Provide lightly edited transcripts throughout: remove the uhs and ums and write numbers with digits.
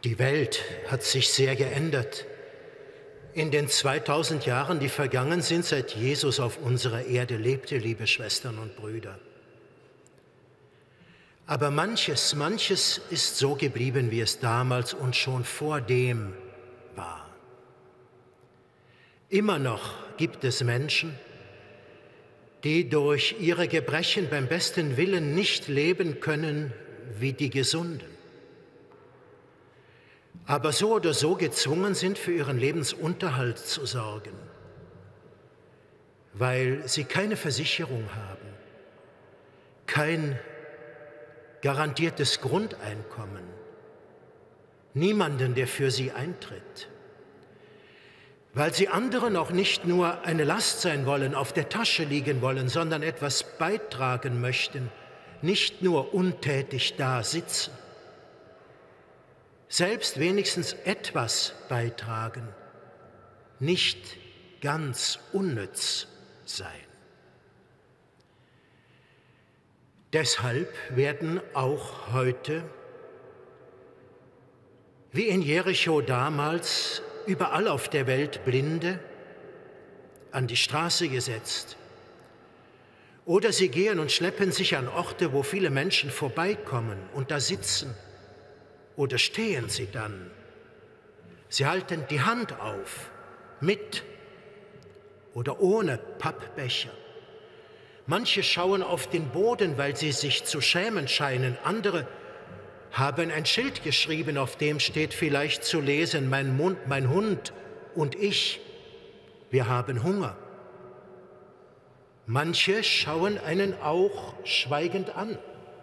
Die Welt hat sich sehr geändert. In den 2000 Jahren, die vergangen sind, seit Jesus auf unserer Erde lebte, liebe Schwestern und Brüder. Aber manches ist so geblieben, wie es damals und schon vor dem war. Immer noch gibt es Menschen, die durch ihre Gebrechen beim besten Willen nicht leben können wie die Gesunden, aber so oder so gezwungen sind, für ihren Lebensunterhalt zu sorgen, weil sie keine Versicherung haben, kein garantiertes Grundeinkommen, niemanden, der für sie eintritt, weil sie anderen auch nicht nur eine Last sein wollen, auf der Tasche liegen wollen, sondern etwas beitragen möchten, nicht nur untätig da sitzen, selbst wenigstens etwas beitragen, nicht ganz unnütz sein. Deshalb werden auch heute, wie in Jericho damals, überall auf der Welt Blinde an die Straße gesetzt. Oder sie gehen und schleppen sich an Orte, wo viele Menschen vorbeikommen und da sitzen. Oder stehen sie dann. Sie halten die Hand auf, mit oder ohne Pappbecher. Manche schauen auf den Boden, weil sie sich zu schämen scheinen. Andere haben ein Schild geschrieben, auf dem steht vielleicht zu lesen: mein Hund und ich, wir haben Hunger. Manche schauen einen auch schweigend an.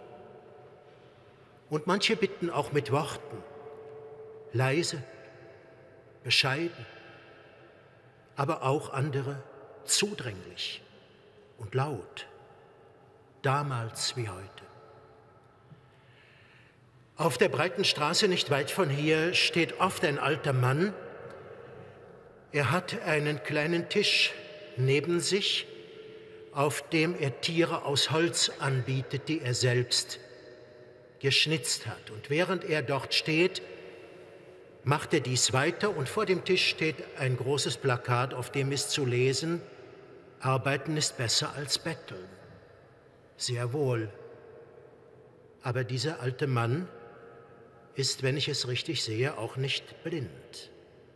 Und manche bitten auch mit Worten, leise, bescheiden, aber auch andere zudringlich und laut, damals wie heute. Auf der breiten Straße nicht weit von hier steht oft ein alter Mann. Er hat einen kleinen Tisch neben sich, auf dem er Tiere aus Holz anbietet, die er selbst geschnitzt hat. Und während er dort steht, macht er dies weiter und vor dem Tisch steht ein großes Plakat, auf dem ist zu lesen: Arbeiten ist besser als betteln. Sehr wohl. Aber dieser alte Mann ist, wenn ich es richtig sehe, auch nicht blind.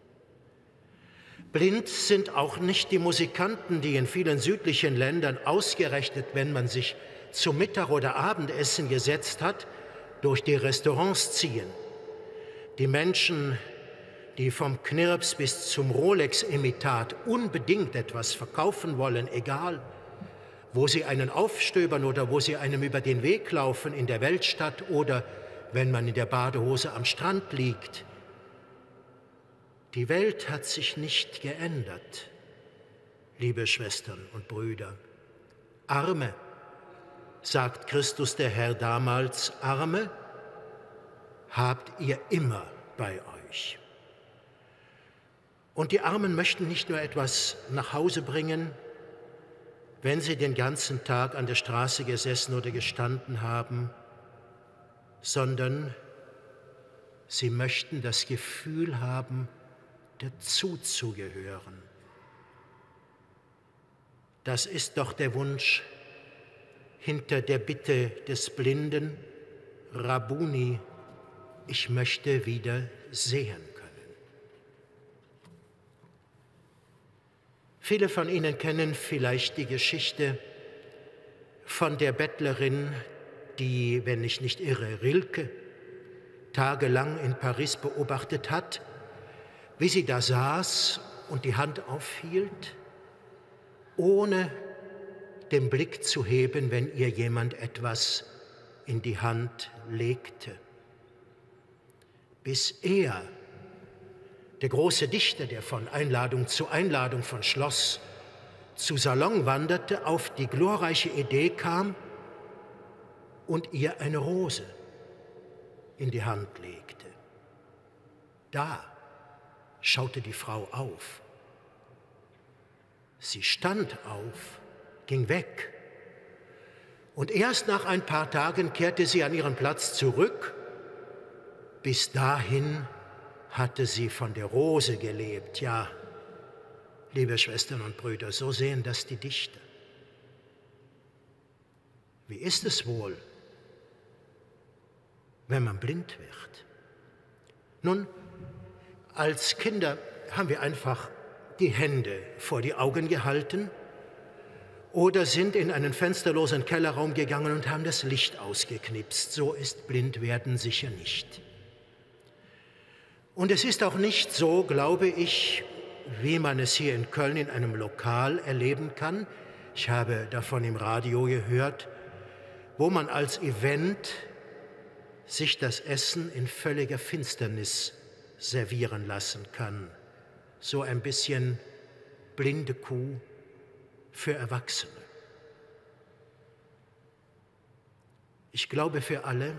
Blind sind auch nicht die Musikanten, die in vielen südlichen Ländern ausgerechnet, wenn man sich zum Mittag- oder Abendessen gesetzt hat, durch die Restaurants ziehen. Die Menschen, die vom Knirps bis zum Rolex-Imitat unbedingt etwas verkaufen wollen, egal, wo sie einen aufstöbern oder wo sie einem über den Weg laufen in der Weltstadt oder wenn man in der Badehose am Strand liegt. Die Welt hat sich nicht geändert, liebe Schwestern und Brüder. Arme, sagt Christus der Herr damals, Arme habt ihr immer bei euch. Und die Armen möchten nicht nur etwas nach Hause bringen, wenn sie den ganzen Tag an der Straße gesessen oder gestanden haben, sondern sie möchten das Gefühl haben, dazuzugehören. Das ist doch der Wunsch hinter der Bitte des Blinden: Rabbuni, ich möchte wieder sehen können. Viele von Ihnen kennen vielleicht die Geschichte von der Bettlerin, die, wenn ich nicht irre, Rilke, tagelang in Paris beobachtet hat, wie sie da saß und die Hand aufhielt, ohne den Blick zu heben, wenn ihr jemand etwas in die Hand legte. Bis er, der große Dichter, der von Einladung zu Einladung, von Schloss zu Salon wanderte, auf die glorreiche Idee kam und ihr eine Rose in die Hand legte. Da schaute die Frau auf. Sie stand auf, ging weg. Und erst nach ein paar Tagen kehrte sie an ihren Platz zurück. Bis dahin hatte sie von der Rose gelebt. Ja, liebe Schwestern und Brüder, so sehen das die Dichter. Wie ist es wohl, wenn man blind wird? Nun, als Kinder haben wir einfach die Hände vor die Augen gehalten oder sind in einen fensterlosen Kellerraum gegangen und haben das Licht ausgeknipst. So ist Blindwerden sicher nicht. Und es ist auch nicht so, glaube ich, wie man es hier in Köln in einem Lokal erleben kann. Ich habe davon im Radio gehört, wo man als Event sich das Essen in völliger Finsternis servieren lassen kann. So ein bisschen blinde Kuh für Erwachsene. Ich glaube, für alle,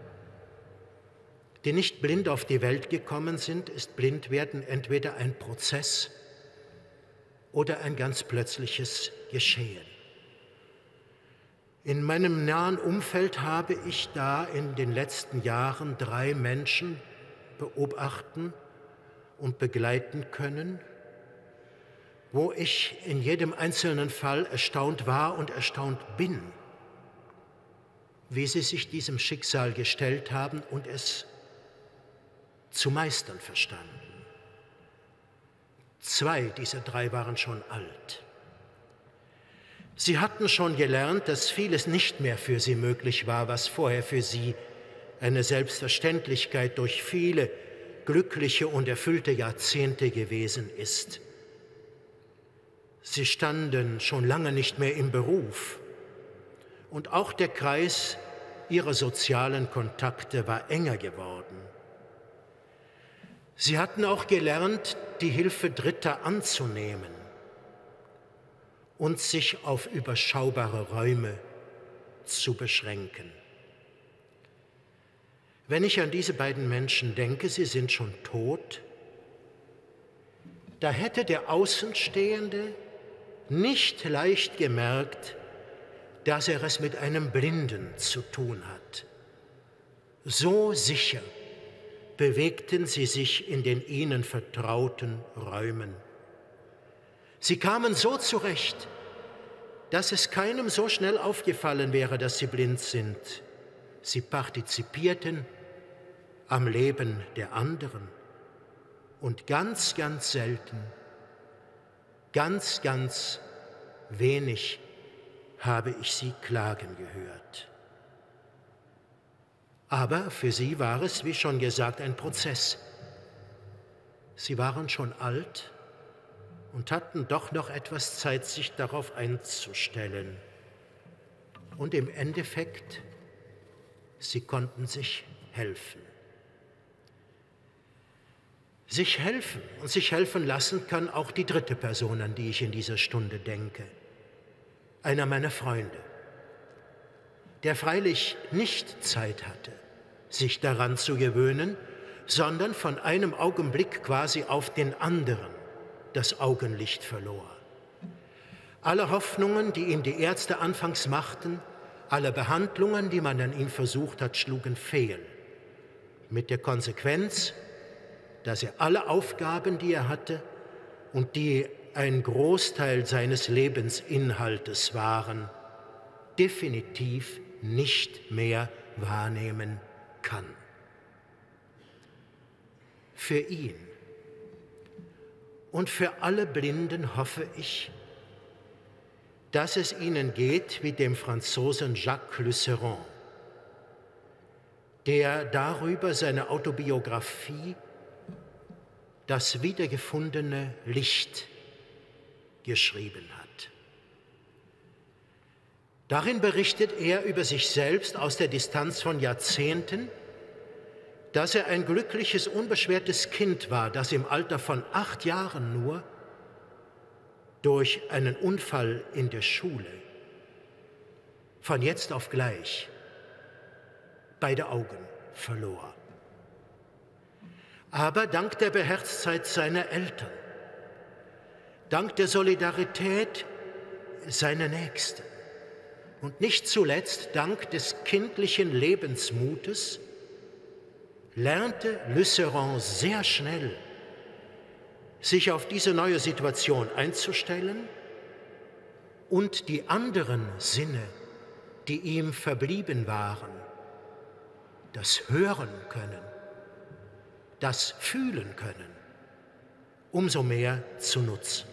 die nicht blind auf die Welt gekommen sind, ist Blindwerden entweder ein Prozess oder ein ganz plötzliches Geschehen. In meinem nahen Umfeld habe ich da in den letzten Jahren 3 Menschen beobachten und begleiten können, wo ich in jedem einzelnen Fall erstaunt war und erstaunt bin, wie sie sich diesem Schicksal gestellt haben und es zu meistern verstanden. 2 dieser 3 waren schon alt. Sie hatten schon gelernt, dass vieles nicht mehr für sie möglich war, was vorher für sie eine Selbstverständlichkeit durch viele glückliche und erfüllte Jahrzehnte gewesen ist. Sie standen schon lange nicht mehr im Beruf und auch der Kreis ihrer sozialen Kontakte war enger geworden. Sie hatten auch gelernt, die Hilfe Dritter anzunehmen und sich auf überschaubare Räume zu beschränken. Wenn ich an diese beiden Menschen denke, sie sind schon tot, da hätte der Außenstehende nicht leicht gemerkt, dass er es mit einem Blinden zu tun hat. So sicher bewegten sie sich in den ihnen vertrauten Räumen. Sie kamen so zurecht, dass es keinem so schnell aufgefallen wäre, dass sie blind sind. Sie partizipierten am Leben der anderen und ganz, ganz selten, ganz, ganz wenig habe ich sie klagen gehört. Aber für sie war es, wie schon gesagt, ein Prozess. Sie waren schon alt und hatten doch noch etwas Zeit, sich darauf einzustellen. Und im Endeffekt, sie konnten sich helfen. Sich helfen und sich helfen lassen kann auch die dritte Person, an die ich in dieser Stunde denke. Einer meiner Freunde, der freilich nicht Zeit hatte, sich daran zu gewöhnen, sondern von einem Augenblick quasi auf den anderen das Augenlicht verlor. Alle Hoffnungen, die ihm die Ärzte anfangs machten, alle Behandlungen, die man an ihm versucht hat, schlugen fehl. Mit der Konsequenz, dass er alle Aufgaben, die er hatte und die ein Großteil seines Lebensinhaltes waren, definitiv nicht mehr wahrnehmen kann. Für ihn und für alle Blinden hoffe ich, dass es ihnen geht wie dem Franzosen Jacques Lucéron, der darüber seine Autobiografie »Das wiedergefundene Licht« geschrieben hat. Darin berichtet er über sich selbst aus der Distanz von Jahrzehnten, dass er ein glückliches, unbeschwertes Kind war, das im Alter von 8 Jahren nur durch einen Unfall in der Schule von jetzt auf gleich beide Augen verlor. Aber dank der Beherztheit seiner Eltern, dank der Solidarität seiner Nächsten und nicht zuletzt dank des kindlichen Lebensmutes lernte Luceren sehr schnell, sich auf diese neue Situation einzustellen und die anderen Sinne, die ihm verblieben waren, das Hören können, das Fühlen können, umso mehr zu nutzen.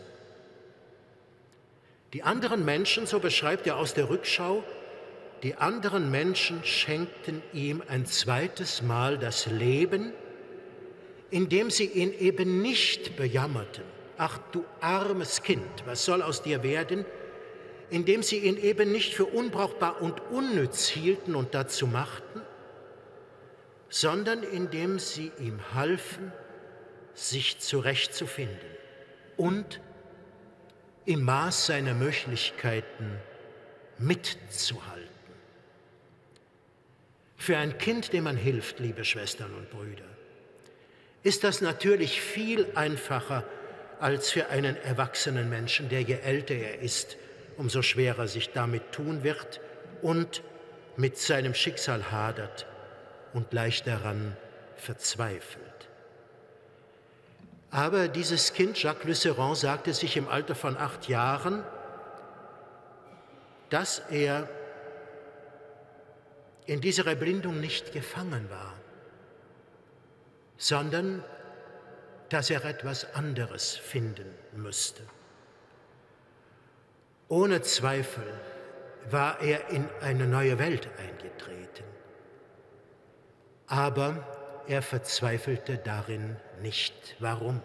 Die anderen Menschen, so beschreibt er aus der Rückschau, die anderen Menschen schenkten ihm ein zweites Mal das Leben, indem sie ihn eben nicht bejammerten. Ach du armes Kind, was soll aus dir werden? Indem sie ihn eben nicht für unbrauchbar und unnütz hielten und dazu machten, sondern indem sie ihm halfen, sich zurechtzufinden und im Maß seiner Möglichkeiten mitzuhalten. Für ein Kind, dem man hilft, liebe Schwestern und Brüder, ist das natürlich viel einfacher als für einen erwachsenen Menschen, der je älter er ist, umso schwerer sich damit tun wird und mit seinem Schicksal hadert und leicht daran verzweifelt. Aber dieses Kind, Jacques Luceren, sagte sich im Alter von 8 Jahren, dass er in dieser Erblindung nicht gefangen war, sondern dass er etwas anderes finden müsste. Ohne Zweifel war er in eine neue Welt eingetreten, aber er verzweifelte darin nicht. Warum?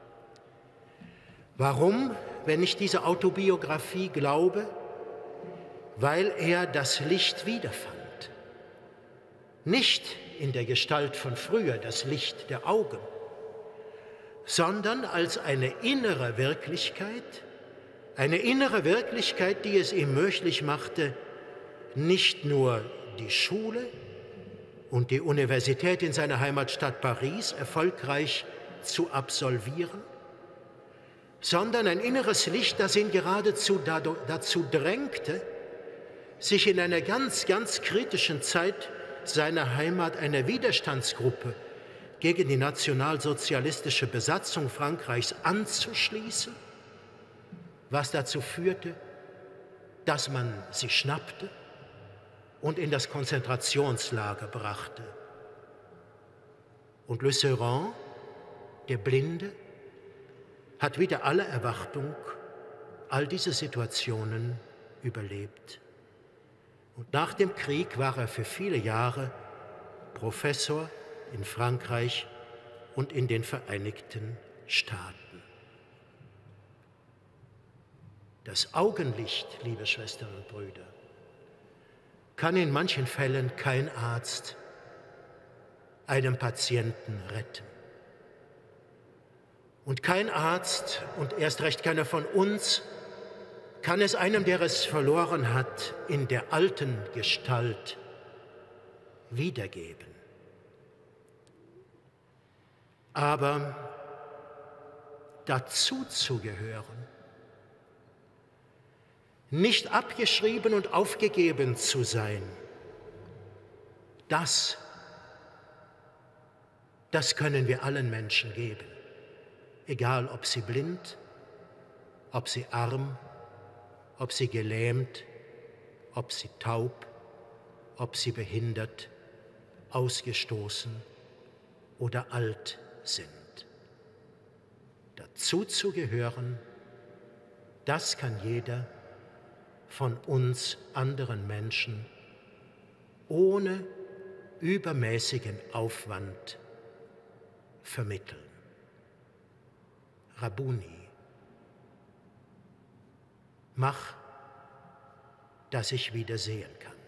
Warum, wenn ich diese Autobiografie glaube? Weil er das Licht wiederfand. Nicht in der Gestalt von früher, das Licht der Augen, sondern als eine innere Wirklichkeit, die es ihm möglich machte, nicht nur die Schule und die Universität in seiner Heimatstadt Paris erfolgreich zu absolvieren, sondern ein inneres Licht, das ihn geradezu dazu drängte, sich in einer ganz, ganz kritischen Zeit seiner Heimat einer Widerstandsgruppe gegen die nationalsozialistische Besatzung Frankreichs anzuschließen, was dazu führte, dass man sie schnappte und in das Konzentrationslager brachte. Und Luceren, der Blinde, hat wider alle Erwartung all diese Situationen überlebt. Und nach dem Krieg war er für viele Jahre Professor in Frankreich und in den Vereinigten Staaten. Das Augenlicht, liebe Schwestern und Brüder, kann in manchen Fällen kein Arzt einem Patienten retten. Und kein Arzt und erst recht keiner von uns kann es einem, der es verloren hat, in der alten Gestalt wiedergeben. Aber dazu zu gehören, nicht abgeschrieben und aufgegeben zu sein, das können wir allen Menschen geben, egal ob sie blind, ob sie arm, ob sie gelähmt, ob sie taub, ob sie behindert, ausgestoßen oder alt sind. Dazu zu gehören, das kann jeder von uns anderen Menschen ohne übermäßigen Aufwand vermitteln. Rabuni, mach, dass ich wieder sehen kann.